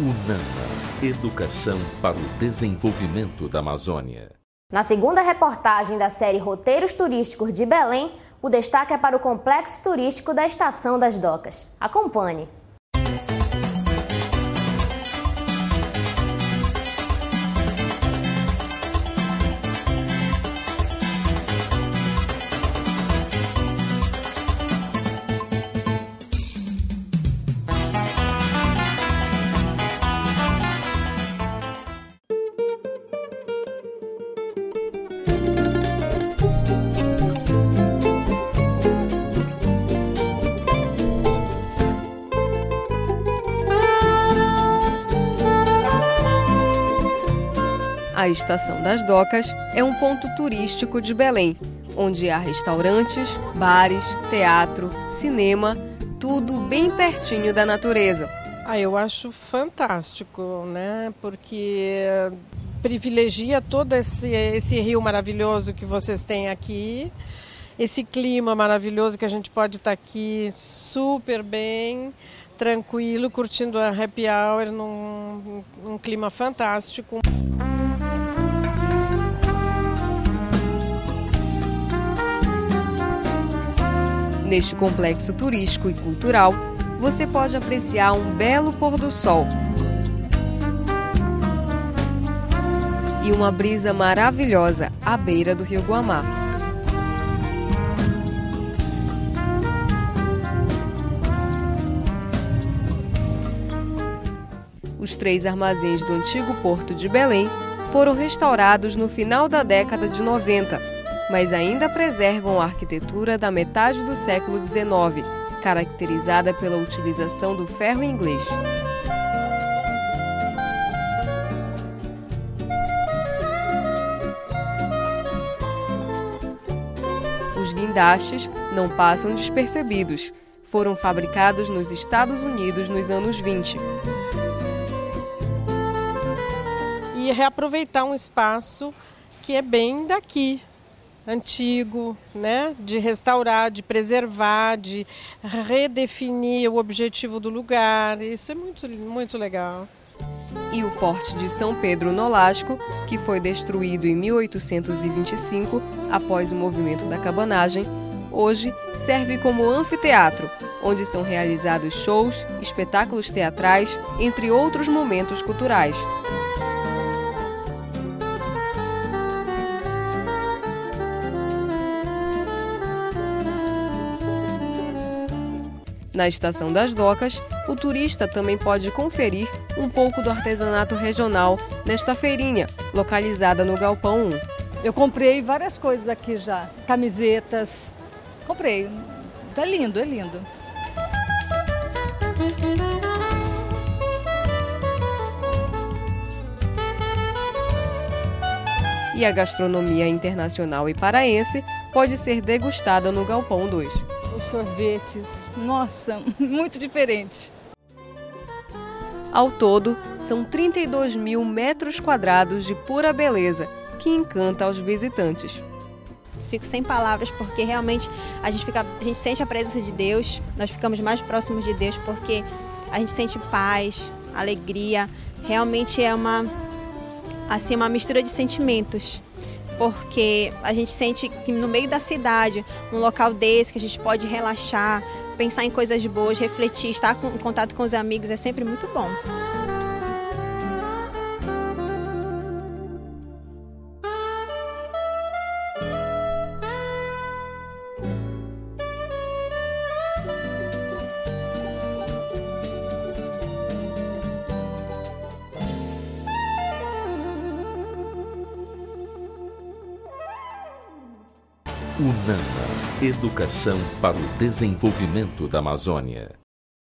UNAMA, Educação para o Desenvolvimento da Amazônia. Na segunda reportagem da série Roteiros Turísticos de Belém, o destaque é para o complexo turístico da Estação das Docas. Acompanhe! A Estação das Docas é um ponto turístico de Belém, onde há restaurantes, bares, teatro, cinema, tudo bem pertinho da natureza. Eu acho fantástico, né? Porque privilegia todo esse rio maravilhoso que vocês têm aqui, esse clima maravilhoso que a gente pode estar aqui super bem, tranquilo, curtindo a happy hour num clima fantástico. Neste complexo turístico e cultural, você pode apreciar um belo pôr do sol e uma brisa maravilhosa à beira do Rio Guamá. Os 3 armazéns do antigo Porto de Belém foram restaurados no final da década de 90, mas ainda preservam a arquitetura da metade do século XIX, caracterizada pela utilização do ferro inglês. Os guindastes não passam despercebidos. Foram fabricados nos Estados Unidos nos anos 20. E reaproveitar um espaço que é bem daqui, antigo, né? De restaurar, de preservar, de redefinir o objetivo do lugar. Isso é muito, muito legal. E o Forte de São Pedro Nolasco, que foi destruído em 1825 após o movimento da cabanagem, hoje serve como anfiteatro, onde são realizados shows, espetáculos teatrais, entre outros momentos culturais. Na Estação das Docas, o turista também pode conferir um pouco do artesanato regional nesta feirinha, localizada no Galpão 1. Eu comprei várias coisas aqui já, camisetas, comprei, é lindo, é lindo. E a gastronomia internacional e paraense pode ser degustada no Galpão 2. Os sorvetes, nossa, muito diferente. Ao todo, são 32 mil metros quadrados de pura beleza, que encanta aos visitantes. Fico sem palavras, porque realmente a gente sente a presença de Deus, nós ficamos mais próximos de Deus, porque a gente sente paz, alegria, realmente é uma mistura de sentimentos. Porque a gente sente que no meio da cidade, um local desse que a gente pode relaxar, pensar em coisas boas, refletir, estar em contato com os amigos é sempre muito bom. UNAMA, Educação para o Desenvolvimento da Amazônia.